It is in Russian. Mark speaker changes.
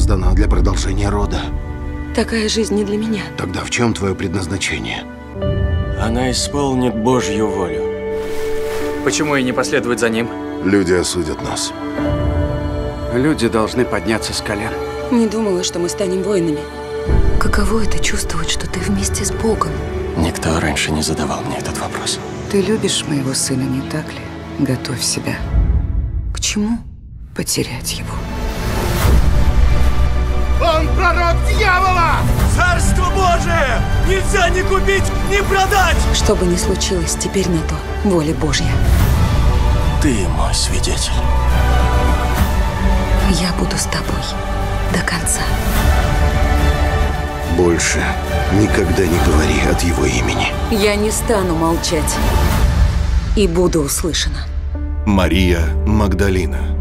Speaker 1: создана для продолжения рода.
Speaker 2: Такая жизнь не для меня.
Speaker 1: Тогда в чем твое предназначение?
Speaker 3: Она исполнит Божью волю.
Speaker 4: Почему и не последовать за ним?
Speaker 1: Люди осудят нас.
Speaker 5: Люди должны подняться с колен.
Speaker 2: Не думала, что мы станем воинами. Каково это чувствовать, что ты вместе с Богом?
Speaker 3: Никто раньше не задавал мне этот вопрос.
Speaker 6: Ты любишь моего сына, не так ли? Готовь себя
Speaker 2: К чему?
Speaker 6: потерять его.
Speaker 1: Он пророк дьявола!
Speaker 3: Царство Божие! Нельзя ни купить, ни продать!
Speaker 2: Что бы ни случилось, теперь на то воля Божья.
Speaker 3: Ты мой свидетель.
Speaker 2: Я буду с тобой до конца.
Speaker 1: Больше никогда не говори от его имени.
Speaker 2: Я не стану молчать и буду услышана.
Speaker 7: Мария Магдалина.